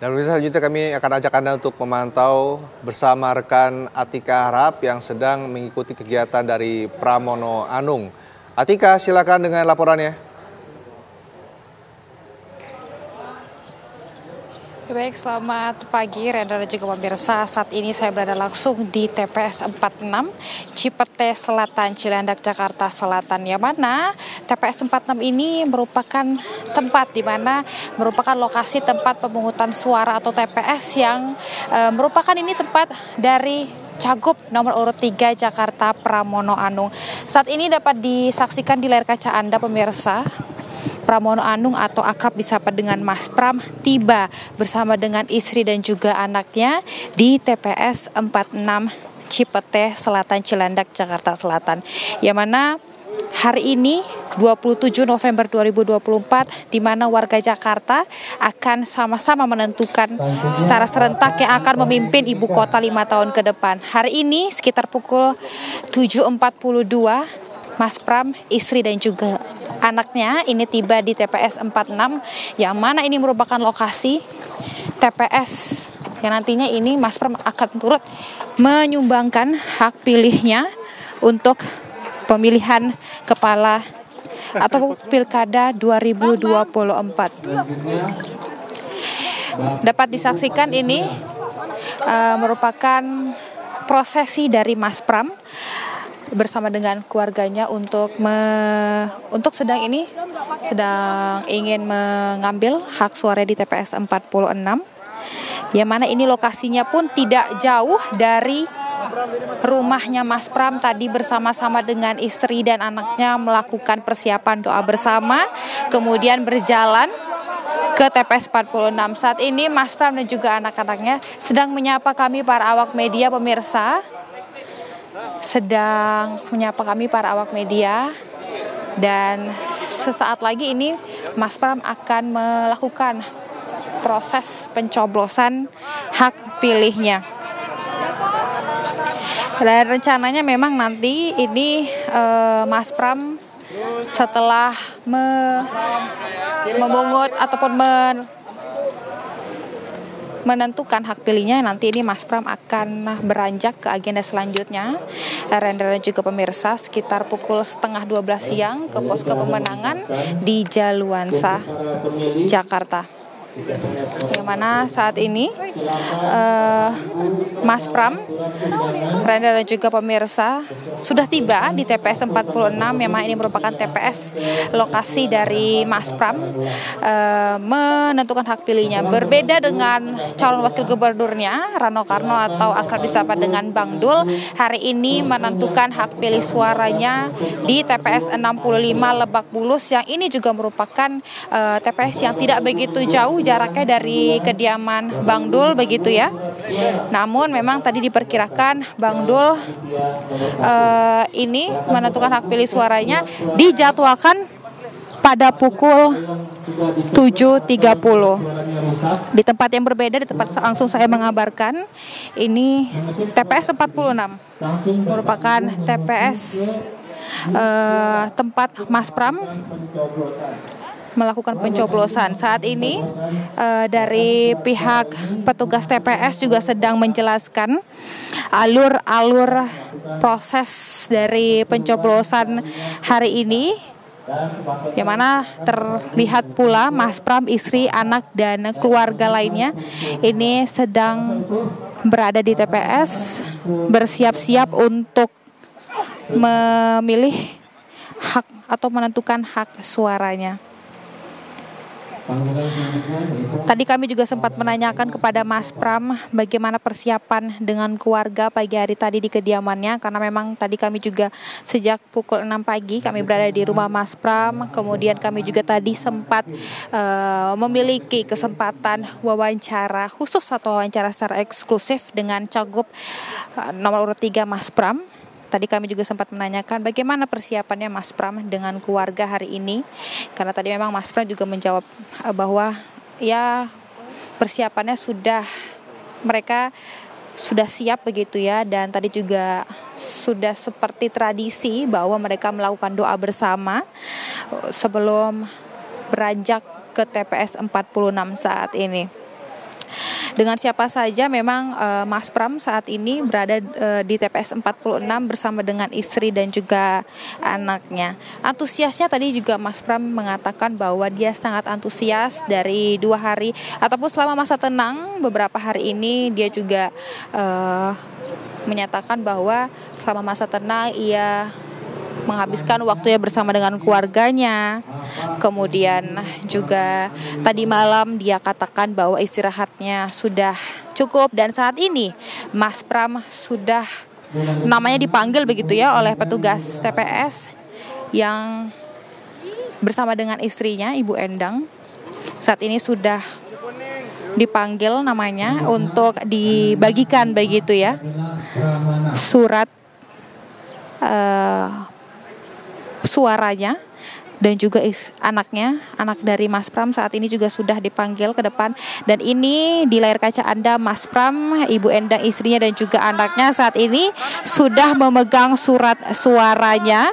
Dan selanjutnya kami akan ajak Anda untuk memantau bersama rekan Atika Harap yang sedang mengikuti kegiatan dari Pramono Anung. Atika, silakan dengan laporannya. Baik, selamat pagi Rendra dan juga pemirsa. Saat ini saya berada langsung di TPS 46 Cipete Selatan, Cilandak, Jakarta Selatan. Yang mana TPS 46 ini merupakan tempat di mana merupakan lokasi tempat pemungutan suara atau TPS yang merupakan ini tempat dari Cagup nomor urut 3 Jakarta Pramono Anung. Saat ini dapat disaksikan di layar kaca Anda pemirsa. Pramono Anung atau akrab disapa dengan Mas Pram tiba bersama dengan istri dan juga anaknya di TPS 46 Cipete Selatan, Cilandak, Jakarta Selatan. Yang mana hari ini 27 November 2024 di mana warga Jakarta akan sama-sama menentukan secara serentak yang akan memimpin ibu kota 5 tahun ke depan. Hari ini sekitar pukul 7.42 Mas Pram, istri dan juga anaknya ini tiba di TPS 46 yang mana ini merupakan lokasi TPS yang nantinya ini Mas Pram akan turut menyumbangkan hak pilihnya untuk pemilihan kepala atau pilkada 2024. Dapat disaksikan ini merupakan prosesi dari Mas Pram bersama dengan keluarganya untuk sedang ingin mengambil hak suara di TPS 46 yang mana ini lokasinya pun tidak jauh dari rumahnya Mas Pram. Tadi bersama-sama dengan istri dan anaknya melakukan persiapan doa bersama kemudian berjalan ke TPS 46. Saat ini Mas Pram dan juga anak-anaknya sedang menyapa kami para awak media pemirsa. Dan sesaat lagi ini Mas Pram akan melakukan proses pencoblosan hak pilihnya. Dan rencananya memang nanti ini Mas Pram setelah memungut ataupun menentukan hak pilihnya, nanti ini Mas Pram akan beranjak ke agenda selanjutnya. Rendra dan juga pemirsa, sekitar pukul 11:30 siang ke posko pemenangan di Jaluansa, Jakarta. Yang mana saat ini Mas Pram, Rendra dan juga pemirsa sudah tiba di TPS 46 yang ini merupakan TPS lokasi dari Mas Pram menentukan hak pilihnya. Berbeda dengan calon wakil gubernurnya Rano Karno atau akrab disapa dengan Bang Dul, hari ini menentukan hak pilih suaranya di TPS 65 Lebak Bulus yang ini juga merupakan TPS yang tidak begitu jauh jaraknya dari kediaman Bang Dul begitu ya. Namun memang tadi diperkirakan Bang Dul ini menentukan hak pilih suaranya dijadwalkan pada pukul 7.30. Di tempat yang berbeda, di tempat langsung saya mengabarkan, ini TPS 46 merupakan TPS tempat Mas Pram melakukan pencoblosan. Saat ini dari pihak petugas TPS juga sedang menjelaskan alur proses dari pencoblosan hari ini, yang mana terlihat pula Mas Pram, istri, anak, dan keluarga lainnya ini sedang berada di TPS bersiap-siap untuk memilih hak atau menentukan hak suaranya. Tadi kami juga sempat menanyakan kepada Mas Pram bagaimana persiapan dengan keluarga pagi hari tadi di kediamannya, karena memang tadi kami juga sejak pukul 6 pagi kami berada di rumah Mas Pram. Kemudian kami juga tadi sempat memiliki kesempatan wawancara khusus atau wawancara secara eksklusif dengan Cagup nomor urut 3 Mas Pram. Tadi kami juga sempat menanyakan bagaimana persiapannya Mas Pram dengan keluarga hari ini. Karena tadi memang Mas Pram juga menjawab bahwa ya persiapannya mereka sudah siap begitu ya. Dan tadi juga sudah seperti tradisi bahwa mereka melakukan doa bersama sebelum beranjak ke TPS 46 saat ini. dengan siapa saja memang Mas Pram saat ini berada di TPS 46 bersama dengan istri dan juga anaknya. Antusiasnya tadi juga Mas Pram mengatakan bahwa dia sangat antusias dari 2 hari ataupun selama masa tenang beberapa hari ini. Dia juga menyatakan bahwa selama masa tenang ia menghabiskan waktunya bersama dengan keluarganya. Kemudian juga tadi malam dia katakan bahwa istirahatnya sudah cukup, dan saat ini Mas Pram sudah namanya dipanggil begitu ya oleh petugas TPS yang bersama dengan istrinya Ibu Endang. Saat ini sudah dipanggil namanya untuk dibagikan begitu ya surat suaranya, dan juga anak dari Mas Pram saat ini juga sudah dipanggil ke depan. Dan ini di layar kaca Anda Mas Pram, Ibu Endang istrinya dan juga anaknya saat ini sudah memegang surat suaranya.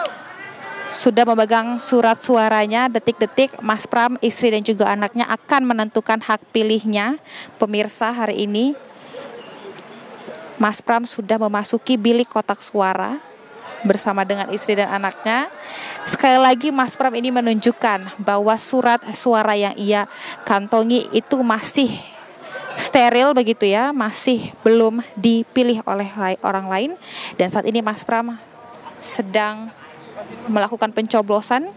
Detik-detik Mas Pram, istri dan juga anaknya akan menentukan hak pilihnya. Pemirsa, hari ini Mas Pram sudah memasuki bilik kotak suara bersama dengan istri dan anaknya. Sekali lagi Mas Pram ini menunjukkan bahwa surat suara yang ia kantongi itu masih steril begitu ya, masih belum dipilih oleh orang lain. Dan saat ini Mas Pram sedang melakukan pencoblosan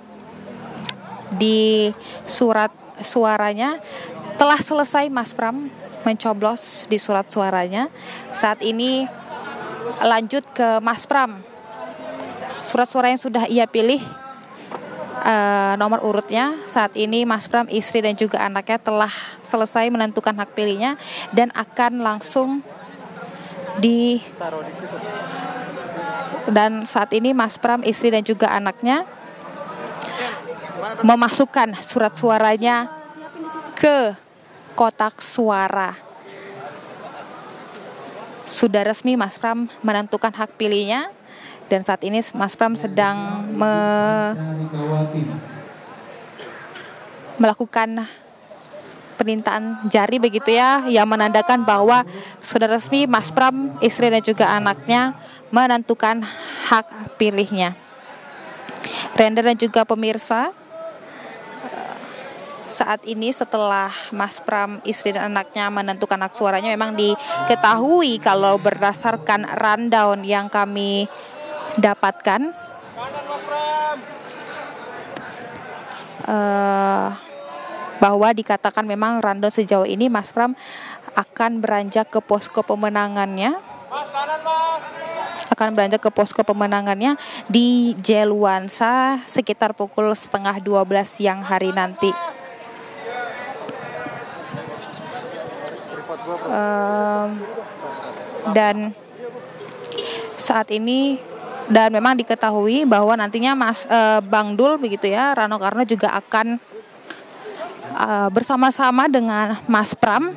di surat suaranya. Telah selesai Mas Pram mencoblos di surat suaranya. Saat ini lanjut ke Mas Pram. Surat suara yang sudah ia pilih, nomor urutnya saat ini Mas Pram, istri dan juga anaknya telah selesai menentukan hak pilihnya dan akan langsung ditaruh di situ. Dan saat ini Mas Pram, istri dan juga anaknya memasukkan surat suaranya ke kotak suara. Sudah resmi Mas Pram menentukan hak pilihnya. Dan saat ini Mas Pram sedang melakukan perintahan jari begitu ya, yang menandakan bahwa sudah resmi Mas Pram, istri dan juga anaknya menentukan hak pilihnya. Render dan juga pemirsa, saat ini setelah Mas Pram, istri dan anaknya menentukan hak suaranya, memang diketahui kalau berdasarkan rundown yang kami dapatkan bahwa dikatakan memang rundown sejauh ini Mas Pram akan beranjak ke posko pemenangannya. Di Jeluansa sekitar pukul 11:30 siang hari nanti. Dan saat ini memang diketahui bahwa nantinya Bang Dul begitu ya, Rano Karno juga akan bersama-sama dengan Mas Pram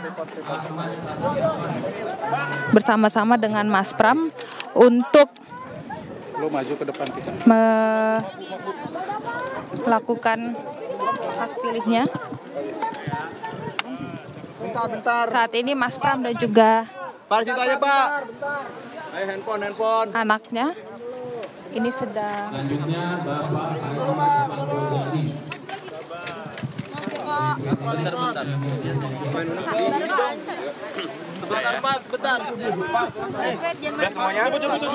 untuk maju ke depan kita melakukan hak pilihnya. Bentar. Saat ini Mas Pram dan juga Ayo handphone. Anaknya ini sedang Sebentar. Udah semuanya?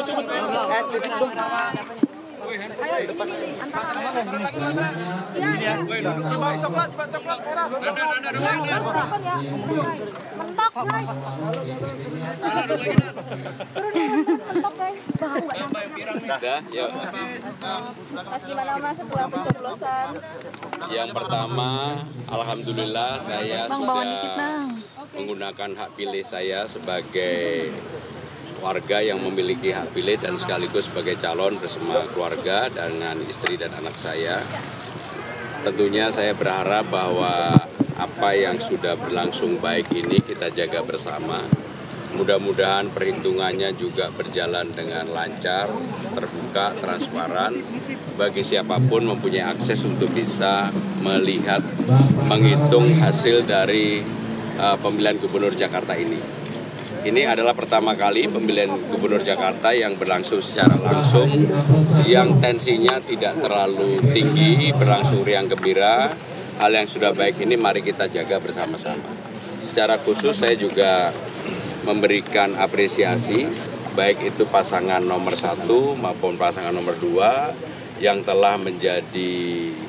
Yang pertama, alhamdulillah saya sudah menggunakan hak pilih saya sebagai warga yang memiliki hak pilih dan sekaligus sebagai calon bersama keluarga dengan istri dan anak saya. Tentunya saya berharap bahwa apa yang sudah berlangsung baik ini kita jaga bersama. Mudah-mudahan perhitungannya juga berjalan dengan lancar, terbuka, transparan, bagi siapapun mempunyai akses untuk bisa melihat, menghitung hasil dari pemilihan gubernur Jakarta ini. Ini adalah pertama kali pemilihan gubernur Jakarta yang berlangsung secara langsung, yang tensinya tidak terlalu tinggi, berlangsung riang gembira. Hal yang sudah baik ini mari kita jaga bersama-sama. Secara khusus saya juga memberikan apresiasi, baik itu pasangan nomor 1 maupun pasangan nomor 2 yang telah menjadi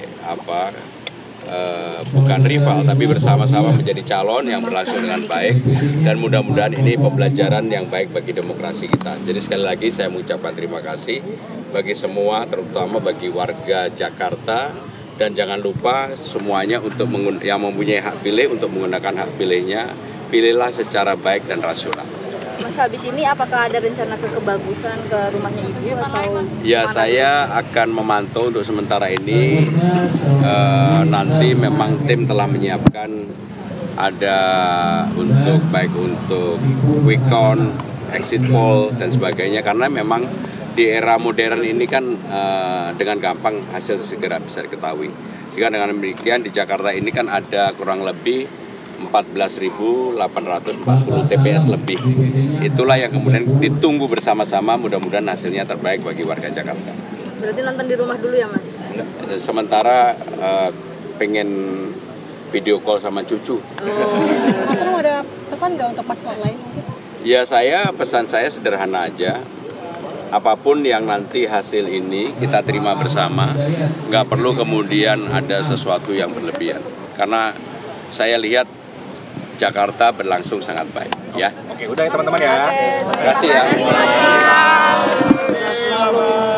bukan rival tapi bersama-sama menjadi calon yang berlangsung dengan baik, dan mudah-mudahan ini pembelajaran yang baik bagi demokrasi kita. Jadi sekali lagi saya mengucapkan terima kasih bagi semua, terutama bagi warga Jakarta, dan jangan lupa semuanya untuk yang mempunyai hak pilih untuk menggunakan hak pilihnya, pilihlah secara baik dan rasional. Mas, habis ini apakah ada rencana ke Kebagusan, ke rumahnya Ibu atau? Ya, saya akan memantau untuk sementara ini. Nanti memang tim telah menyiapkan ada baik untuk quick count, exit poll dan sebagainya, karena memang di era modern ini kan dengan gampang hasil segera bisa diketahui. Sehingga dengan demikian di Jakarta ini kan ada kurang lebih 14.840 TPS lebih. Itulah yang kemudian ditunggu bersama-sama, mudah-mudahan hasilnya terbaik bagi warga Jakarta. Berarti nonton di rumah dulu ya, Mas? Sementara pengen video call sama cucu. Mas Trump ada pesan nggak untuk paslon lain? Ya, pesan saya sederhana aja. Apapun yang nanti hasil ini kita terima bersama, nggak perlu kemudian ada sesuatu yang berlebihan. Karena saya lihat Jakarta berlangsung sangat baik, ya. Oke, udah ya teman-teman ya. Terima kasih ya.